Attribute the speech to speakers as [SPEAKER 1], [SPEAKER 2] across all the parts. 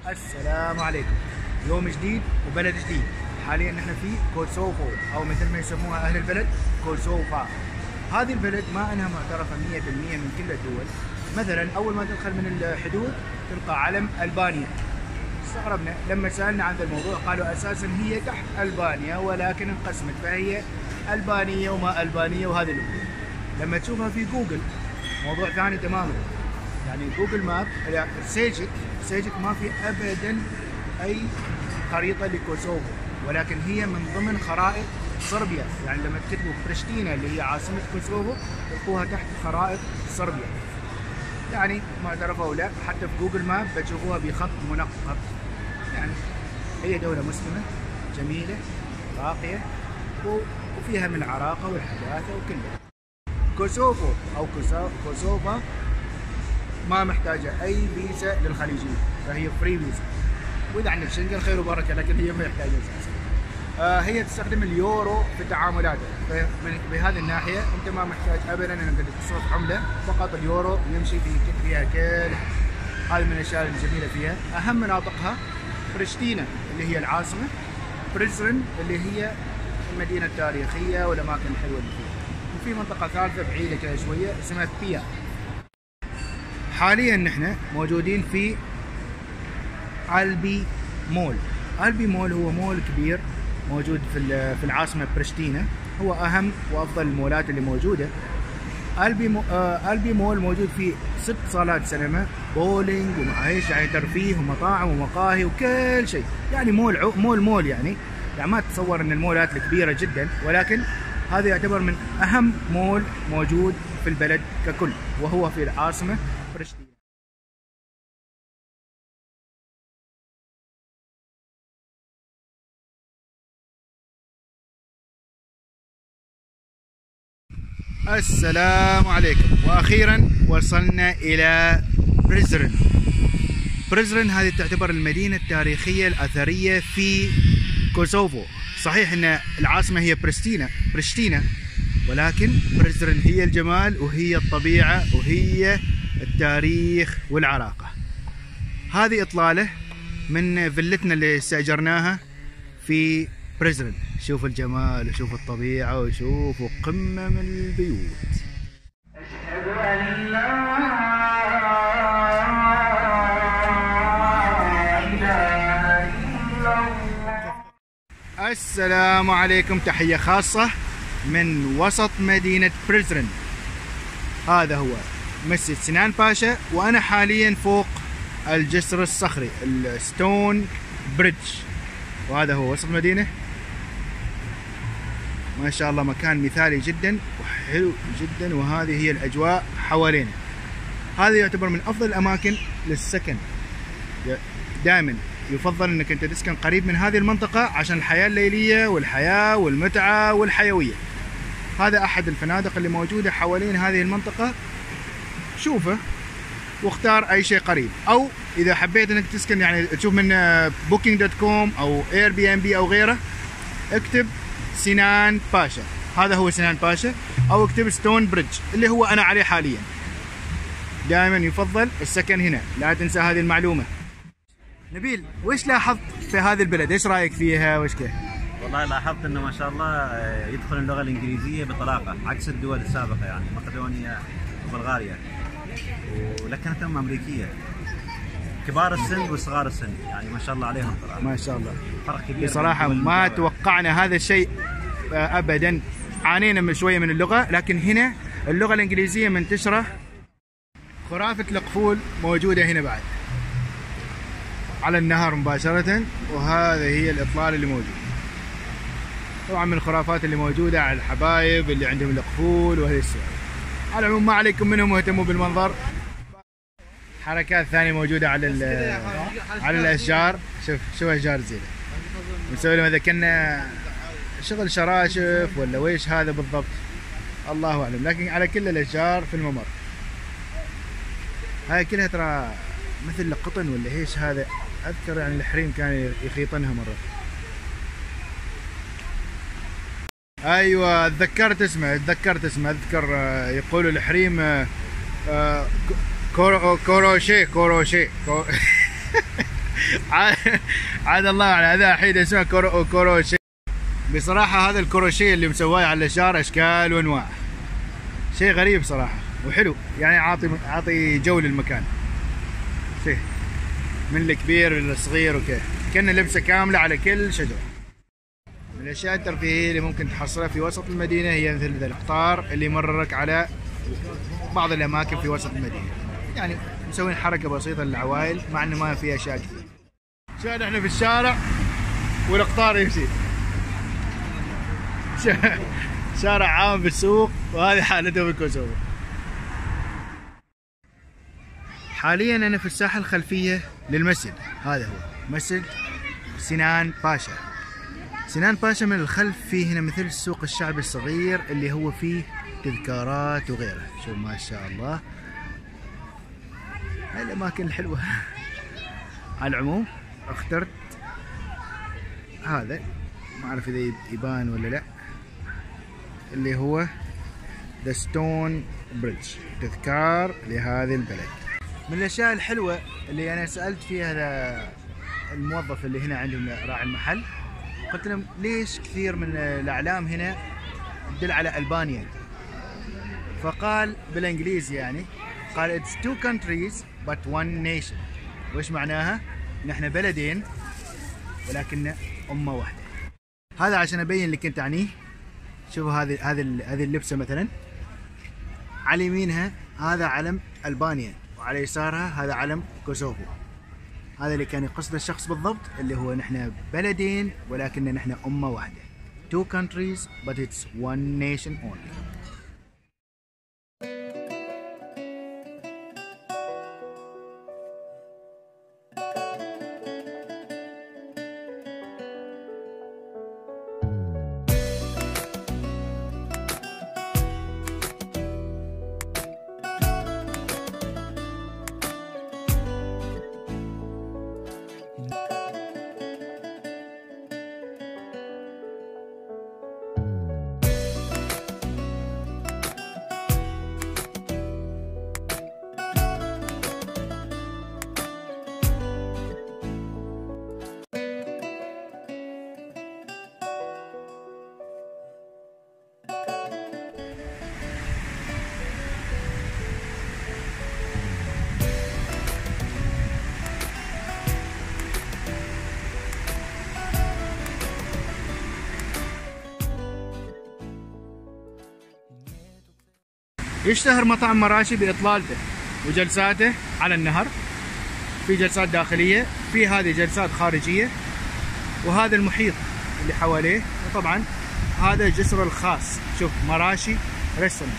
[SPEAKER 1] السلام عليكم. يوم جديد وبلد جديد. حاليا نحن في كوسوفو او مثل ما يسموها اهل البلد كوسوفا. هذه البلد ما انها معترفه 100% من كل الدول. مثلا اول ما تدخل من الحدود تلقى علم البانيا. استغربنا لما سالنا عن الموضوع، قالوا اساسا هي تحت البانيا ولكن انقسمت فهي البانيه وما البانيه وهذه الامور. لما تشوفها في جوجل موضوع ثاني تماما. يعني جوجل ماب سيجك ما في ابدا اي خريطه لكوسوفو، ولكن هي من ضمن خرائط صربيا. يعني لما تكتبوا بريشتينا اللي هي عاصمه كوسوفو تلقوها تحت خرائط صربيا. يعني معترفه او لا، حتى في جوجل ماب بتشوفوها بخط منقط. يعني هي دوله مسلمه جميله راقيه وفيها من العراقه والحداثه وكلها. كوسوفو او كوسوفا ما محتاجه اي فيزا للخليجيين، فهي فري فيزا، واذا عندك شنجن خير وبركه، لكن هي ما يحتاجه اساسا. هي تستخدم اليورو في تعاملاتها، بهذه الناحيه انت ما محتاج ابدا انك تصرف عمله، فقط اليورو يمشي فيها كل. هذه من الاشياء الجميله فيها. اهم مناطقها بريشتينا اللي هي العاصمه، بريزرن اللي هي المدينه التاريخيه والاماكن الحلوه اللي فيها، وفي منطقه ثالثه بعيده كذا شويه اسمها بيا. حاليا نحن موجودين في ألبي مول. ألبي مول هو مول كبير موجود في العاصمة بريشتينا، هو أهم وأفضل المولات اللي موجودة. ألبي مول موجود فيه 6 صالات سينما، بولينج ومعايش، يعني ترفيه ومطاعم ومقاهي وكل شيء. يعني مول يعني ما تتصور ان المولات الكبيرة جدا، ولكن هذا يعتبر من أهم مول موجود في البلد ككل، وهو في العاصمة بريشتينا. السلام عليكم. واخيرا وصلنا الى بريزرن. بريزرن هذه تعتبر المدينه التاريخيه الاثريه في كوسوفو. صحيح ان العاصمه هي بريشتينا، ولكن بريزرن هي الجمال وهي الطبيعه وهي التاريخ والعراقه. هذه اطلاله من فيلتنا اللي استاجرناها في بريزرن. شوفوا الجمال وشوفوا الطبيعة وشوفوا قمة من البيوت. أشهد أن لا إله إلا الله. السلام عليكم. تحية خاصة من وسط مدينة بريزرن. هذا هو مسجد سنان باشا، وأنا حاليا فوق الجسر الصخري الستون بريدج، وهذا هو وسط المدينة. ما شاء الله مكان مثالي جدا وحلو جدا، وهذه هي الأجواء حوالينا. هذا يعتبر من أفضل الأماكن للسكن. دائما يفضل أنك أنت تسكن قريب من هذه المنطقة عشان الحياة الليلية والحياة والمتعة والحيوية. هذا أحد الفنادق اللي موجودة حوالين هذه المنطقة. شوفه واختار أي شيء قريب، أو إذا حبيت أنك تسكن يعني تشوف من booking.com أو Airbnb أو غيره، اكتب سنان باشا. هذا هو سنان باشا، او اكتب ستون بريدج اللي هو انا عليه حاليا. دائما يفضل السكن هنا، لا تنسى هذه المعلومه. نبيل، وش لاحظت في هذه البلد؟ ايش رايك فيها وش كيف؟
[SPEAKER 2] والله لاحظت انه ما شاء الله يدخل اللغه الانجليزيه بطلاقه عكس الدول السابقه، يعني مقدونيا وبلغاريا، ولكنها امريكيه. كبار السن وصغار السن يعني ما شاء الله عليهم صراحه.
[SPEAKER 1] ما شاء الله
[SPEAKER 2] فرق كبير
[SPEAKER 1] بصراحه. ما توقعنا هذا الشيء ابدا. عانينا من شويه من اللغه، لكن هنا اللغه الانجليزيه منتشره. خرافه القفول موجوده هنا بعد على النهر مباشره، وهذا هي الاطلال اللي موجود. طبعا من الخرافات اللي موجوده على الحبايب اللي عندهم القفول وهذه السوالف. على العموم ما عليكم منهم واهتموا بالمنظر. حركات ثانيه موجوده على الاشجار. شوف اشجار زينه، نسوي لهم اذا كنا شغل شراشف ولا ويش هذا بالضبط الله اعلم، لكن على كل الاشجار في الممر. هاي كلها ترى مثل القطن ولا ايش هذا. اذكر يعني الحريم كان يخيطنها مره. ايوه تذكرت اسمه. اذكر يقولوا الحريم كوروشي عاد الله على هذا الحين اسمه كروشيه. بصراحه هذا الكروشيه اللي مسواه على الاشجار اشكال وانواع، شيء غريب صراحه وحلو، يعني عاطي جو للمكان، شيء من الكبير للصغير وكيف، كأنه لبسه كامله على كل شجره. من الاشياء الترفيهيه اللي ممكن تحصلها في وسط المدينه هي مثل ذا القطار اللي يمررك على بعض الاماكن في وسط المدينه، يعني مسوين حركه بسيطه للعوائل مع انه ما في اشياء كثير. شاهد احنا في الشارع والقطار يمشي. شارع عام بالسوق، وهذه حالته بالكوسوفو. حاليا انا في الساحه الخلفيه للمسجد، هذا هو مسجد سنان باشا. سنان باشا من الخلف فيه هنا مثل السوق الشعبي الصغير اللي هو فيه تذكارات وغيره. شوف ما شاء الله هاي الاماكن الحلوه. على العموم اخترت هذا، ما اعرف اذا يبان ولا لا، اللي هو ذا ستون بريدج، تذكار لهذه البلد. من الاشياء الحلوه اللي انا سالت فيها الموظف اللي هنا عندهم راعي المحل، قلت لهم ليش كثير من الاعلام هنا تدل على البانيا؟ فقال بالانجليزي يعني، قال it's two countries but one nation. وش معناها؟ نحن بلدين ولكن امه واحده. هذا عشان ابين لك انت عنيه. شوفوا هذه اللبسه مثلا، على يمينها هذا علم البانيا، وعلى يسارها هذا علم كوسوفو. هذا اللي كان يقصده الشخص بالضبط، اللي هو نحن بلدين ولكن نحن امه واحده. Two countries but it's one nation only. يشتهر مطعم مراشي بإطلالته وجلساته على النهر، في جلسات داخلية، في هذه جلسات خارجية، وهذا المحيط اللي حواليه، وطبعا هذا الجسر الخاص. شوف مراشي ريستورانت.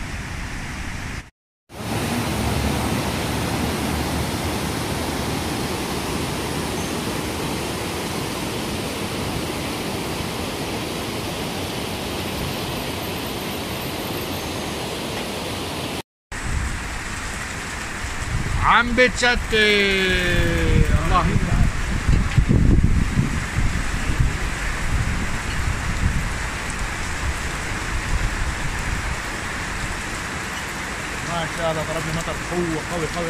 [SPEAKER 1] عم بتشتي الله ما شاء الله، ضربنا مطر قوي قوي.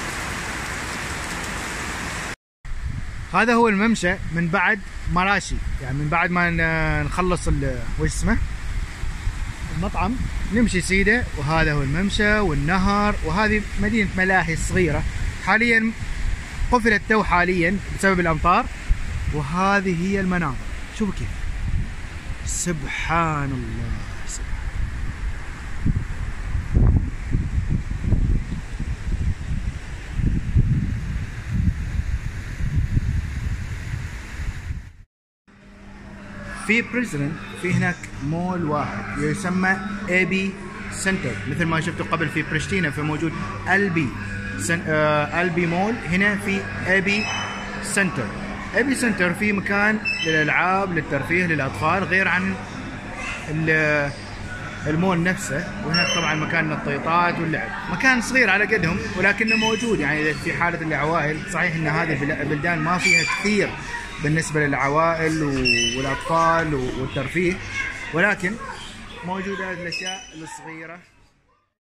[SPEAKER 1] هذا هو الممشى من بعد مراشي، يعني من بعد ما نخلص وش اسمه المطعم نمشي سيده، وهذا هو الممشى والنهر، وهذه مدينة ملاهي صغيرة حاليا قفلت تو حاليا بسبب الأمطار. وهذه هي المناظر، شوفوا كيف، سبحان الله. في بريزدنت في هناك مول واحد يسمى AB سنتر، مثل ما شفتوا قبل في بريشتينا فموجود البي مول، هنا في AB سنتر. AB سنتر في مكان للالعاب للترفيه للاطفال غير عن المول نفسه، وهناك طبعا مكان للطيطات واللعب، مكان صغير على قدهم ولكنه موجود. يعني في حاله العوائل، صحيح ان هذه البلدان ما فيها كثير بالنسبة للعوائل والأطفال والترفيه، ولكن موجودة الأشياء الصغيرة